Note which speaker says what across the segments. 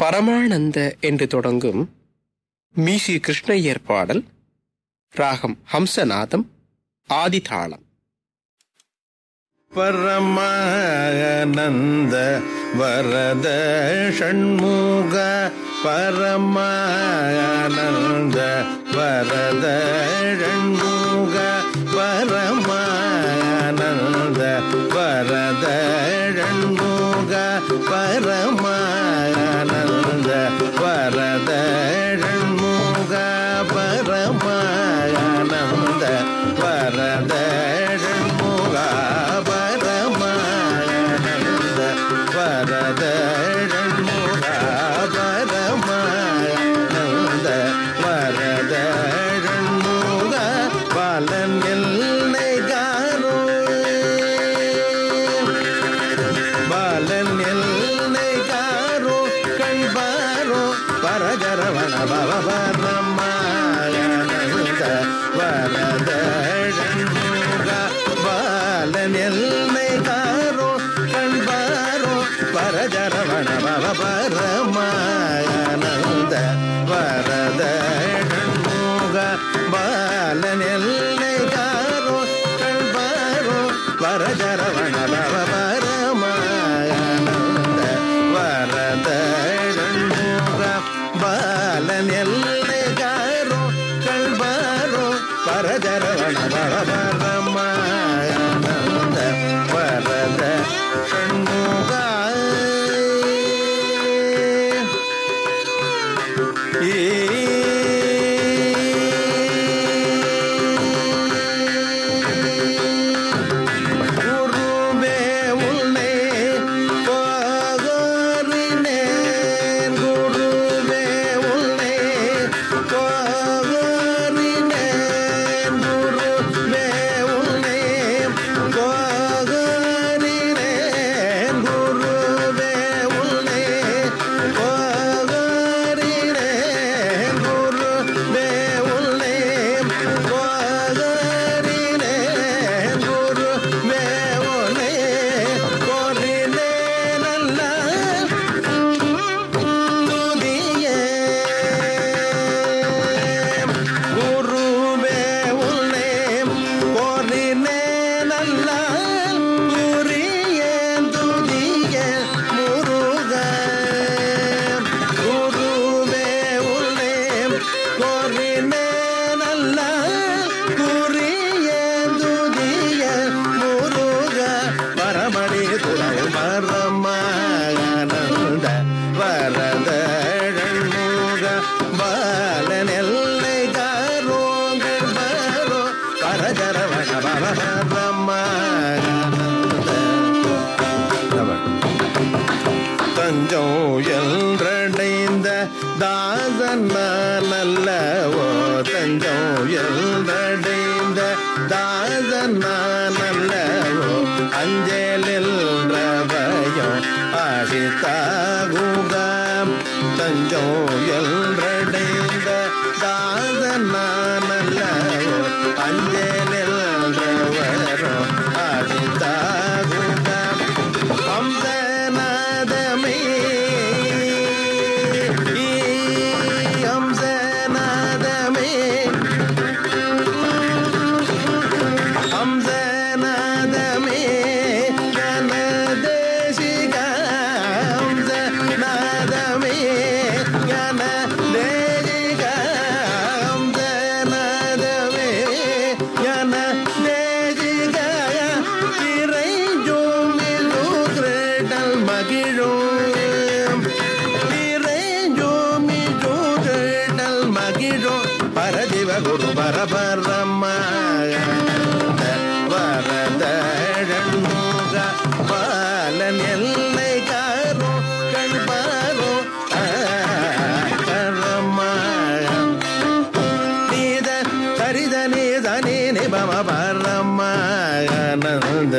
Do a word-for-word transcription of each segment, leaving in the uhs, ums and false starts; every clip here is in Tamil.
Speaker 1: பரமானந்த என்று தொடங்கும் மீசி கிருஷ்ணய்யர் பாடல். ராகம் ஹம்சநாதம், ஆதிதாளம்.
Speaker 2: பரமானந்த வரத ஷண்முக பரமானந்த வரத ஷண்முக பரமானந்த வரத ஷண்முக பரமானந்த வரத ஷண்முக பரமானந்த வரத ஷண்முக பரமானந்த வரத ஷண்முக பரமானந்த வரத ஷண்முக பாலன் எல்லை காரோ பாலன் எல்லை காரோ கண்பாரோ பரகரவண பவ பரமானந்த வரத ஷண்முக பாலன் எல்லை காரோ கண்பாரோ பரஜரவண பவ பரமானந்த வரத ஷண்முக பாலன் எல்லை காரோ கண்பாரோ பரஜரவண பவ பரமானந்த வரத ஷண்முக பாலன் எல்லை காரோ கண்பாரோ பரஜரவண பவ பரமானந்த வரத ஷண்முக. குருவே உன்னை கோகரினேன், குருவே உன்னை கோகரினேன், குருவே உன்னை கோகரினேன், குருவே உன்னை கோகரினேன், குருவே உன்னை கோகரினேன், குருவே உன்னை கோரினேன் அல்ல துதியே. குருவே உன்னை கோரினேன் அல்ல குறியேன் துதியே முருக. குருவே உன்னை கோரினேன் அல்ல குறியேன் துதியே முருக. பரமணி துணை பரமானந்த வரத ஷண்முக பாலன் எல்லை காரோங்கள் பாரோ பரஜரவண பவ பரமானந்த. தஞ்சோ என்றடைந்த தாசன் நான் அல்லவோ, தஞ்சோ என்றடைந்த தாசன் நான் அல்லவோ, அஞ்சலில் ரவயம் ஆடித்தாகுகம். தஞ்சோ என்றடைந்த தாசன் நான் அல்லவோ, அஞ்சலில் ரவயம் ஆடித்தாகுகம். ஹம்சநாதமே ஹம்சநாதமே ஹம்சநாதமே கனதேசிக ஹம்சநாதமே கனதேசிக ஹம்சநாதமே கனதேசிக திரைஞ்சோம் கிரடல் மகிழோம் திரைஞ்சோம் கிரடல் மகிழோம் பரதிவ குரு பரபரமானந்த வரத ஷண்முக பாலன் எல்லை காரோ கண்பாரோ நீத சரித நீத நீ நிபம பரமானந்த.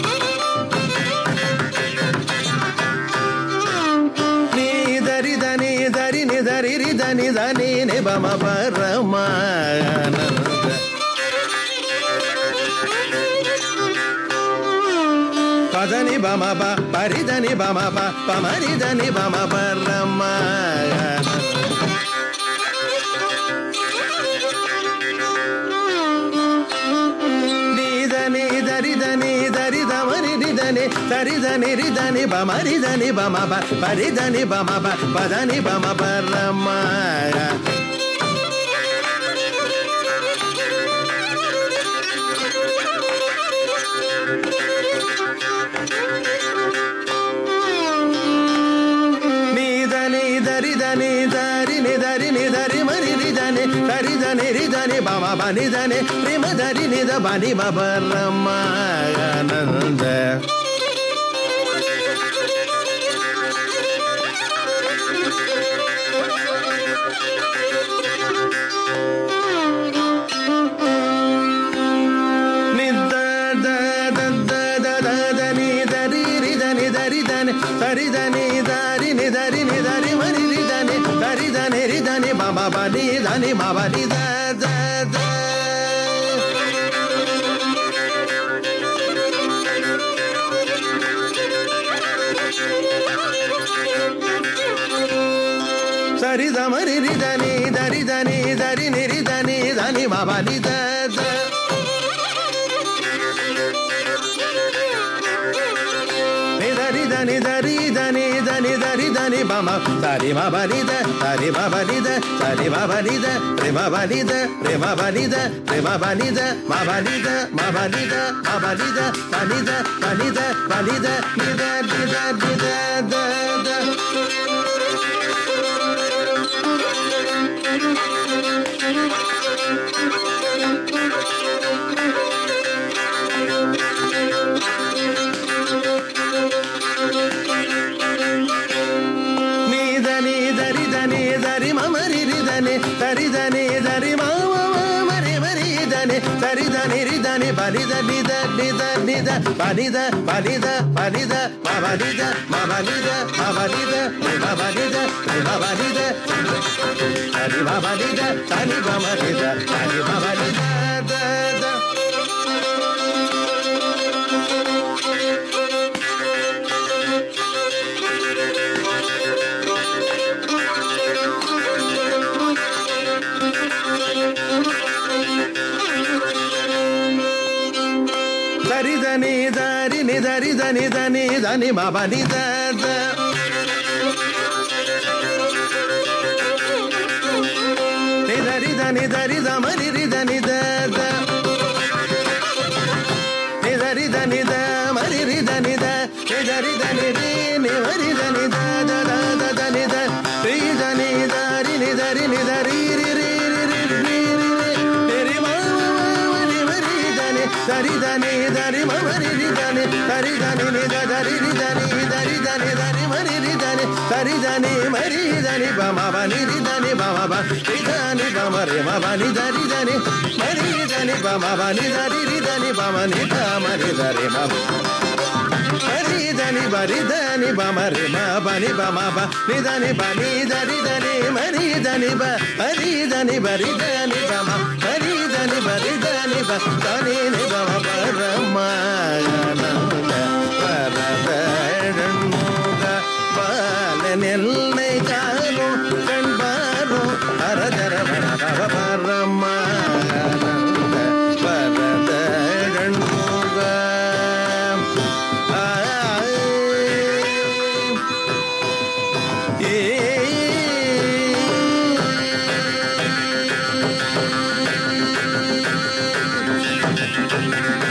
Speaker 2: நீ தரி தனி தரி நி தரி ரி தனி தனி நிபம பரமானந்த. பதனி பம ப பரிதனி பம ப பமரிதனி பம பரம நீதனி தரிதனி தரிதமரி ரிதனி தரிதனி ரிதனி பமரிதனி பம ப பரிதனி பம ப பதனி பம பரம நீதனி தரிதனி தரினி தரினி தரி மரி ரிதனி தரிதனி ரிதனி பம பனிதனி ரிம தரி நித பனி பரம ஆனந்த தரிதனி தரினி தரினி தரி மரி ரிதனி தரிதனி ரிதனி பம பனி தனி ம பனி த த த சரிதமரி ரிதனி தரிதனி தரினி ரிதனி தனி ம பனி த த దని దరి దని దని దరి దని బమ సరి మ బలిద సరి మ బలిద సరి మ బలిద ప్రేమ బలిద ప్రేమ బలిద ప్రేమ బలిద మ బలిద మ బలిద మ బలిద బలిద బలిద బలిద నిద నిద నిద ద ద நீதனி தரிதனி தரி மமரி ரிதனி தரிதனி தரி மம மரி மரி தனி தரிதனி ரிதனி பலித நித நித நித பலித பலித பலித மபலித மபலித மபலித மபலித மபலித தரி மபலித தனி மமலித தனி மபலித த த தரிதனி தரினி தரிதனி தனி தனி ம பனி த த நிதரிதனி தரிதமரி ரிதனி த த நிதரிதனி த மரி ரிதனி த நிதரிதனி ரி நிவரிதனி த த த த தனி த ரிதனி தரினி தரினி தரி ரி ரி ரி ரி ரி ம மரி மரி தனி தரிதனி தரி ம மரி ரிதனி தரிதனி நித தரி ரிதனி தரிதனி தரி மரி ரிதனி தரிதனி மரி ரிதனி பம பனி ரிதனி பம ப ரிதனி பம ரி ம பனி தரிதனி மரி ரிதனி பம பனி தரி ரிதனி பம நித மரி தரி ம மரிதனி பரிதனி பம ரி ம பனி பம ப நிதனி பனி தரிதனி மரிதனி ப மரிதனி பரிதனி பம மரிதனி பரிதனி ப தனி நி பம பரம ஆனந்த பரதமுக பாலனெல்லை காரும் கண்பாரும் அரதர பரம பரம ஆனந்த பரதமுக
Speaker 3: Thank you.